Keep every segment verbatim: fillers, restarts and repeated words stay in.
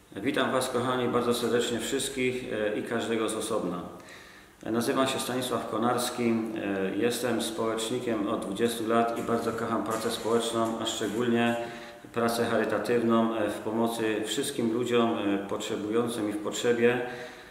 Witam Was, kochani, bardzo serdecznie wszystkich i każdego z osobna. Nazywam się Stanisław Konarski, jestem społecznikiem od dwudziestu lat i bardzo kocham pracę społeczną, a szczególnie pracę charytatywną w pomocy wszystkim ludziom potrzebującym i w potrzebie.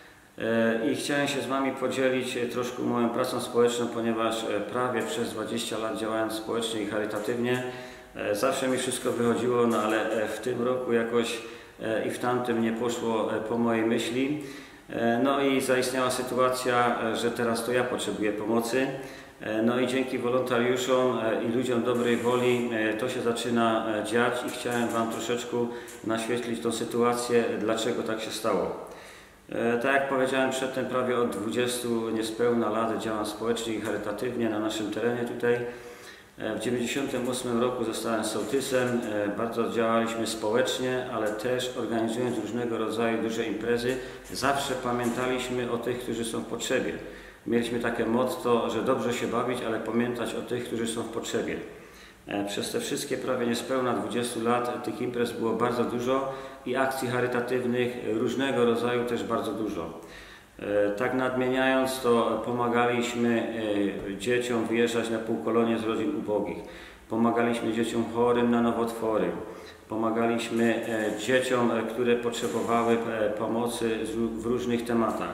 I chciałem się z Wami podzielić troszkę moją pracą społeczną, ponieważ prawie przez dwadzieścia lat działając społecznie i charytatywnie zawsze mi wszystko wychodziło, no ale w tym roku jakoś i w tamtym nie poszło po mojej myśli. No i zaistniała sytuacja, że teraz to ja potrzebuję pomocy. No i dzięki wolontariuszom i ludziom dobrej woli to się zaczyna dziać i chciałem Wam troszeczkę naświetlić tą sytuację, dlaczego tak się stało. Tak jak powiedziałem przedtem, prawie od dwudziestu niespełna lat działam społecznie i charytatywnie na naszym terenie tutaj. W tysiąc dziewięćset dziewięćdziesiątym ósmym roku zostałem sołtysem, bardzo działaliśmy społecznie, ale też organizując różnego rodzaju duże imprezy, zawsze pamiętaliśmy o tych, którzy są w potrzebie. Mieliśmy takie motto, że dobrze się bawić, ale pamiętać o tych, którzy są w potrzebie. Przez te wszystkie prawie niespełna dwudziestu lat tych imprez było bardzo dużo i akcji charytatywnych różnego rodzaju też bardzo dużo. Tak nadmieniając, to pomagaliśmy dzieciom wyjeżdżać na półkolonie z rodzin ubogich. Pomagaliśmy dzieciom chorym na nowotwory. Pomagaliśmy dzieciom, które potrzebowały pomocy w różnych tematach.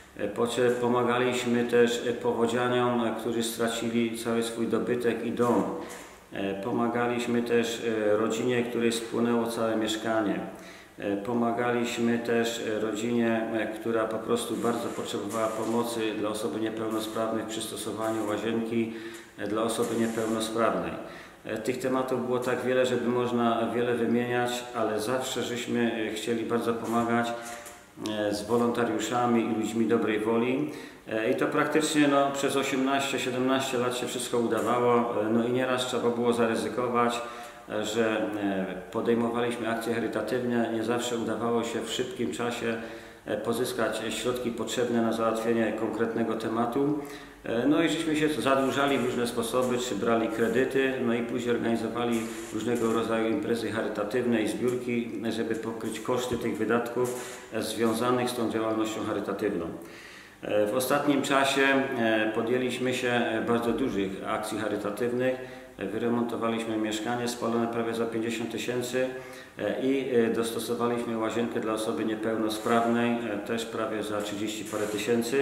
Pomagaliśmy też powodzianiom, którzy stracili cały swój dobytek i dom. Pomagaliśmy też rodzinie, której spłonęło całe mieszkanie. Pomagaliśmy też rodzinie, która po prostu bardzo potrzebowała pomocy dla osoby niepełnosprawnej w przystosowaniu łazienki dla osoby niepełnosprawnej. Tych tematów było tak wiele, żeby można wiele wymieniać, ale zawsze żeśmy chcieli bardzo pomagać z wolontariuszami i ludźmi dobrej woli. I to praktycznie no, przez osiemnaście siedemnaście lat się wszystko udawało, no i nieraz trzeba było zaryzykować, że podejmowaliśmy akcje charytatywne, nie zawsze udawało się w szybkim czasie pozyskać środki potrzebne na załatwienie konkretnego tematu. No i żeśmy się zadłużali w różne sposoby, czy brali kredyty, no i później organizowali różnego rodzaju imprezy charytatywne i zbiórki, żeby pokryć koszty tych wydatków związanych z tą działalnością charytatywną. W ostatnim czasie podjęliśmy się bardzo dużych akcji charytatywnych. Wyremontowaliśmy mieszkanie spalone prawie za pięćdziesiąt tysięcy i dostosowaliśmy łazienkę dla osoby niepełnosprawnej też prawie za trzydzieści parę tysięcy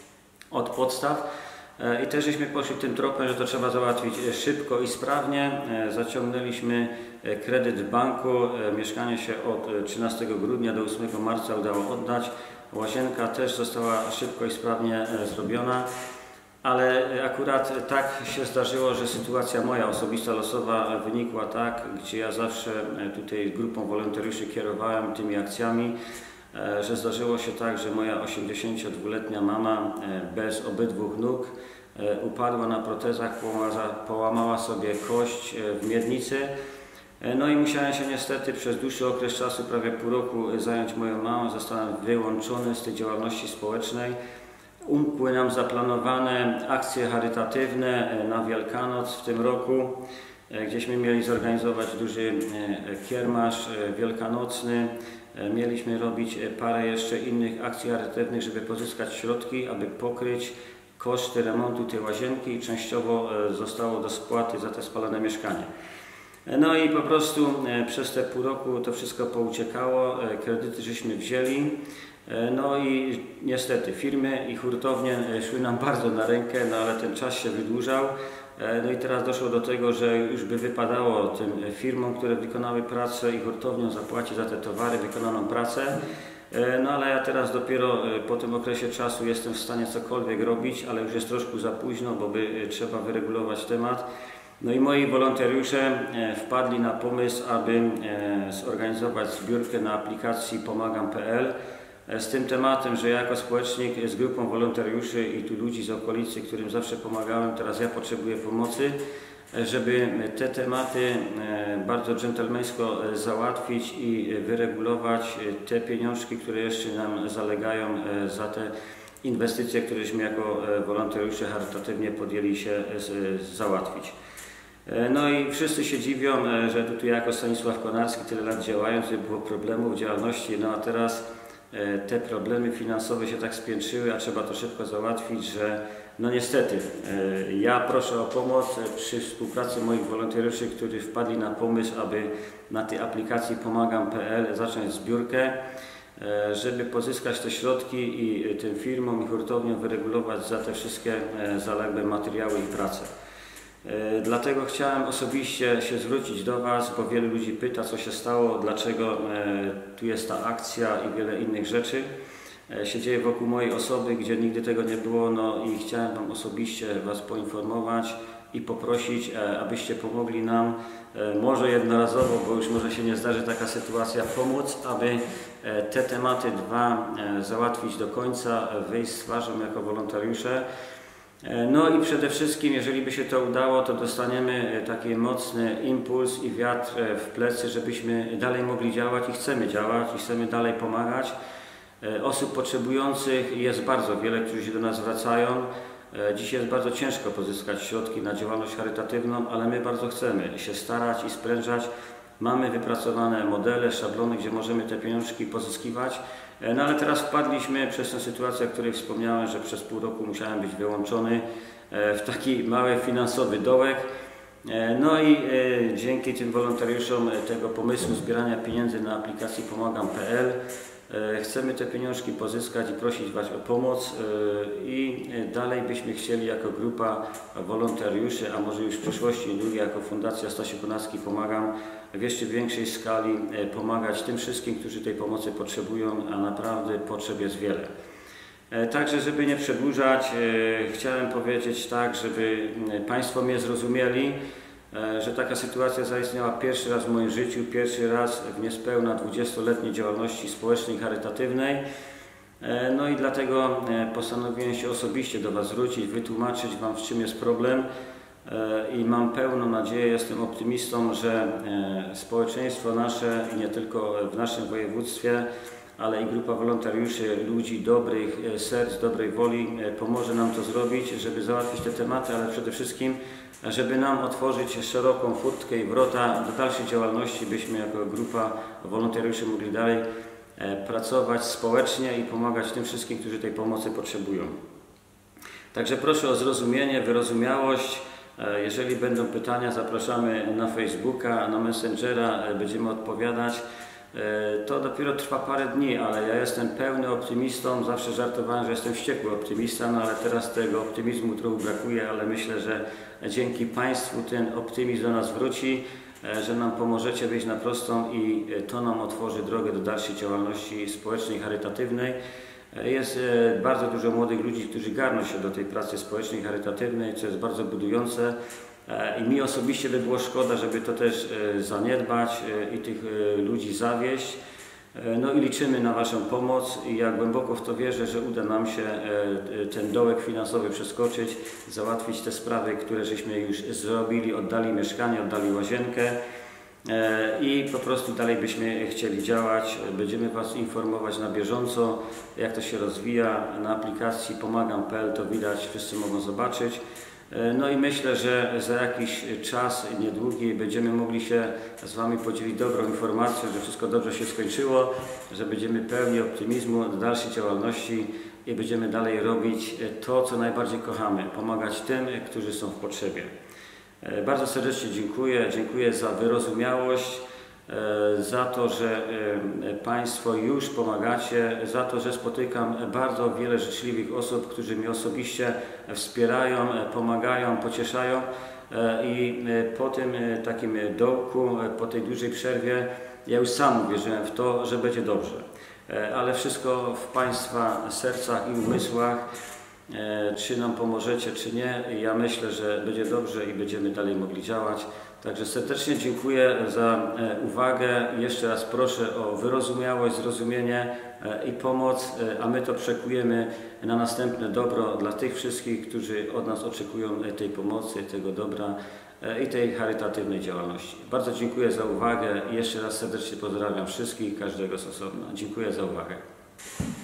od podstaw. I też żeśmy poszli tym tropem, że to trzeba załatwić szybko i sprawnie. Zaciągnęliśmy kredyt w banku. Mieszkanie się od trzynastego grudnia do ósmego marca udało oddać. Łazienka też została szybko i sprawnie zrobiona. Ale akurat tak się zdarzyło, że sytuacja moja osobista, losowa wynikła tak, gdzie ja zawsze tutaj grupą wolontariuszy kierowałem tymi akcjami, że zdarzyło się tak, że moja osiemdziesięciodwuletnia mama bez obydwu nóg upadła na protezach, połamała sobie kość w miednicy. No i musiałem się niestety przez dłuższy okres czasu, prawie pół roku, zająć moją mamą. Zostałem wyłączony z tej działalności społecznej. Umkły nam zaplanowane akcje charytatywne na Wielkanoc w tym roku, gdzieśmy mieli zorganizować duży kiermasz wielkanocny. Mieliśmy robić parę jeszcze innych akcji charytatywnych, żeby pozyskać środki, aby pokryć koszty remontu tej łazienki i częściowo zostało do spłaty za te spalone mieszkanie. No i po prostu przez te pół roku to wszystko pouciekało, kredyty żeśmy wzięli. No i niestety firmy i hurtownie szły nam bardzo na rękę, no ale ten czas się wydłużał. No i teraz doszło do tego, że już by wypadało tym firmom, które wykonały pracę i hurtowniom zapłacić za te towary, wykonaną pracę. No ale ja teraz dopiero po tym okresie czasu jestem w stanie cokolwiek robić, ale już jest troszkę za późno, bo by trzeba wyregulować temat. No i moi wolontariusze wpadli na pomysł, aby zorganizować zbiórkę na aplikacji pomagam kropka p l z tym tematem, że ja jako społecznik z grupą wolontariuszy i tu ludzi z okolicy, którym zawsze pomagałem, teraz ja potrzebuję pomocy, żeby te tematy bardzo dżentelmeńsko załatwić i wyregulować te pieniążki, które jeszcze nam zalegają za te inwestycje, któreśmy jako wolontariusze charytatywnie podjęli się załatwić. No i wszyscy się dziwią, że tu jako Stanisław Konarski tyle lat działając, nie było problemów w działalności, no a teraz te problemy finansowe się tak spiętrzyły, a trzeba to szybko załatwić, że no niestety ja proszę o pomoc przy współpracy moich wolontariuszy, którzy wpadli na pomysł, aby na tej aplikacji pomagam kropka pe el zacząć zbiórkę, żeby pozyskać te środki i tym firmom i hurtowniom wyregulować za te wszystkie zaległe materiały i prace. Dlatego chciałem osobiście się zwrócić do Was, bo wielu ludzi pyta, co się stało, dlaczego tu jest ta akcja i wiele innych rzeczy się dzieje wokół mojej osoby, gdzie nigdy tego nie było, no i chciałem Wam osobiście Was poinformować i poprosić, abyście pomogli nam, może jednorazowo, bo już może się nie zdarzy taka sytuacja, pomóc, aby te tematy dwa załatwić do końca, wyjść z twarzą jako wolontariusze. No i przede wszystkim, jeżeli by się to udało, to dostaniemy taki mocny impuls i wiatr w plecy, żebyśmy dalej mogli działać i chcemy działać i chcemy dalej pomagać. Osób potrzebujących jest bardzo wiele, którzy się do nas zwracają. Dziś jest bardzo ciężko pozyskać środki na działalność charytatywną, ale my bardzo chcemy się starać i sprężać. Mamy wypracowane modele, szablony, gdzie możemy te pieniążki pozyskiwać. No ale teraz wpadliśmy przez tę sytuację, o której wspomniałem, że przez pół roku musiałem być wyłączony w taki mały finansowy dołek. No i dzięki tym wolontariuszom tego pomysłu zbierania pieniędzy na aplikacji pomagam kropka pe el chcemy te pieniążki pozyskać i prosić Was o pomoc i dalej byśmy chcieli jako grupa wolontariuszy, a może już w przyszłości niedługo jako Fundacja Stasiu Konarski Pomagam w jeszcze większej skali pomagać tym wszystkim, którzy tej pomocy potrzebują, a naprawdę potrzeb jest wiele. Także, żeby nie przedłużać, chciałem powiedzieć tak, żeby Państwo mnie zrozumieli, że taka sytuacja zaistniała pierwszy raz w moim życiu, pierwszy raz w niespełna dwudziestoletniej działalności społecznej i charytatywnej. No i dlatego postanowiłem się osobiście do Was zwrócić, wytłumaczyć Wam, w czym jest problem i mam pełną nadzieję, jestem optymistą, że społeczeństwo nasze i nie tylko w naszym województwie, ale i grupa wolontariuszy, ludzi dobrych serc, dobrej woli pomoże nam to zrobić, żeby załatwić te tematy, ale przede wszystkim, żeby nam otworzyć szeroką furtkę i wrota do dalszej działalności, byśmy jako grupa wolontariuszy mogli dalej pracować społecznie i pomagać tym wszystkim, którzy tej pomocy potrzebują. Także proszę o zrozumienie, wyrozumiałość. Jeżeli będą pytania, zapraszamy na Facebooka, na Messengera, będziemy odpowiadać. To dopiero trwa parę dni, ale ja jestem pełny optymistą, zawsze żartowałem, że jestem wściekły optymista, no ale teraz tego optymizmu trochę brakuje, ale myślę, że dzięki Państwu ten optymizm do nas wróci, że nam pomożecie wyjść na prostą i to nam otworzy drogę do dalszej działalności społecznej, charytatywnej. Jest bardzo dużo młodych ludzi, którzy garną się do tej pracy społecznej, charytatywnej, co jest bardzo budujące. I mi osobiście by było szkoda, żeby to też zaniedbać i tych ludzi zawieść. No i liczymy na Waszą pomoc i ja głęboko w to wierzę, że uda nam się ten dołek finansowy przeskoczyć, załatwić te sprawy, które żeśmy już zrobili, oddali mieszkanie, oddali łazienkę i po prostu dalej byśmy chcieli działać. Będziemy Was informować na bieżąco, jak to się rozwija. Na aplikacji pomagam kropka pe el to widać, wszyscy mogą zobaczyć. No i myślę, że za jakiś czas niedługi będziemy mogli się z Wami podzielić dobrą informacją, że wszystko dobrze się skończyło, że będziemy pełni optymizmu do dalszej działalności i będziemy dalej robić to, co najbardziej kochamy, pomagać tym, którzy są w potrzebie. Bardzo serdecznie dziękuję, dziękuję za wyrozumiałość, za to, że Państwo już pomagacie, za to, że spotykam bardzo wiele życzliwych osób, którzy mnie osobiście wspierają, pomagają, pocieszają i po tym takim dołku, po tej dużej przerwie ja już sam uwierzyłem w to, że będzie dobrze. Ale wszystko w Państwa sercach i umysłach. Czy nam pomożecie, czy nie, ja myślę, że będzie dobrze i będziemy dalej mogli działać. Także serdecznie dziękuję za uwagę. Jeszcze raz proszę o wyrozumiałość, zrozumienie i pomoc, a my to przekujemy na następne dobro dla tych wszystkich, którzy od nas oczekują tej pomocy, tego dobra i tej charytatywnej działalności. Bardzo dziękuję za uwagę i jeszcze raz serdecznie pozdrawiam wszystkich, każdego z osobna. Dziękuję za uwagę.